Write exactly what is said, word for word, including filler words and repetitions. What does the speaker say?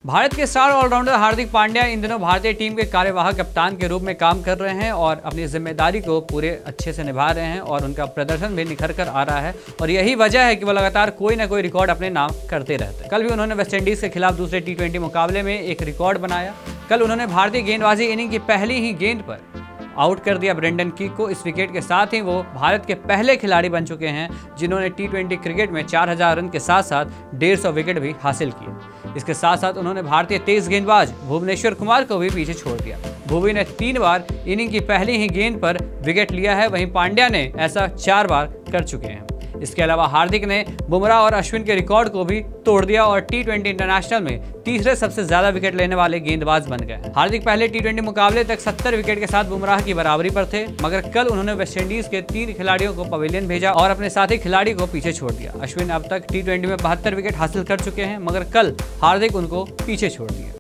भारत के star all-rounder Hardik Pandya इन दिनों भारतीय टीम के कार्यवाहक कप्तान के रूप में काम कर रहे हैं और अपनी जिम्मेदारी को पूरे अच्छे से निभा रहे हैं और उनका प्रदर्शन भी निखर कर आ रहा है और यही वजह है कि वो लगातार कोई ना कोई रिकॉर्ड अपने नाम करते रहते हैं। कल भी उन्होंने वेस्टइंडीज के खिलाफ दूसरे टी ट्वेंटी मुकाबले में एक रिकॉर्ड बनाया। कल उन्होंने भारतीय गेंदबाजी इनिंग की पहली ही गेंद पर आउट कर दिया ब्रेंडन कीक को। इस विकेट के साथ ही वो भारत के पहले खिलाड़ी बन चुके हैं जिन्होंने टी ट्वेंटी क्रिकेट में चार हज़ार रन के साथ साथ डेढ़ सौ विकेट भी हासिल किए। इसके साथ साथ उन्होंने भारतीय तेज गेंदबाज भुवनेश्वर कुमार को भी पीछे छोड़ दिया। भुवी ने तीन बार इनिंग की पहली ही गेंद पर विकेट लिया है, वहीं पांड्या ने ऐसा चार बार कर चुके हैं। इसके अलावा हार्दिक ने बुमराह और अश्विन के रिकॉर्ड को भी तोड़ दिया और टी ट्वेंटी इंटरनेशनल में तीसरे सबसे ज्यादा विकेट लेने वाले गेंदबाज बन गए। हार्दिक पहले टी ट्वेंटी मुकाबले तक सत्तर विकेट के साथ बुमराह की बराबरी पर थे, मगर कल उन्होंने वेस्टइंडीज के तीन खिलाड़ियों को पवेलियन भेजा और अपने साथी खिलाड़ी को पीछे छोड़ दिया। अश्विन अब तक टी ट्वेंटी में बहत्तर विकेट हासिल कर चुके हैं, मगर कल हार्दिक उनको पीछे छोड़ दिया।